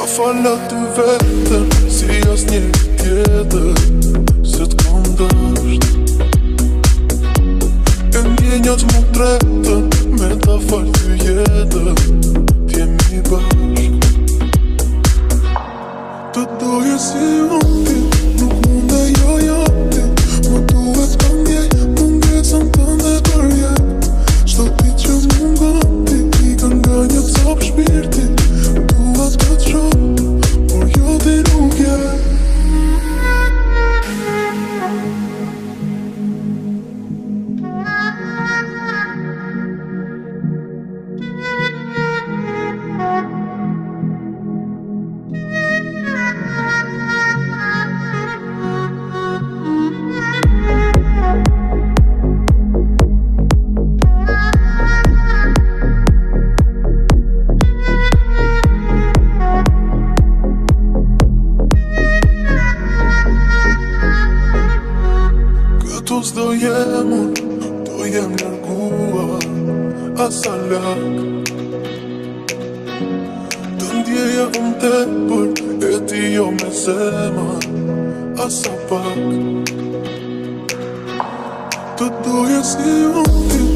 Fala ty vetëm, si as një tjetër, se t'kom dësht. E ndjenjat mu tretën, me ta falë ty jetën, t'jemi bashk. Të doje si unë ti, nuk mund e jo ti. Më duhet këndjej, mungesën tënde kërjet. Shto ti që mungon ti, i kanë nga një copë shpirti. Duhet të të shoh, por jo ti nuk je. Do jem unë, do jem nërguar asa lak. Të ndjeja unë tepër, e ti jo me zemër asa pak. Të doje si unë ti,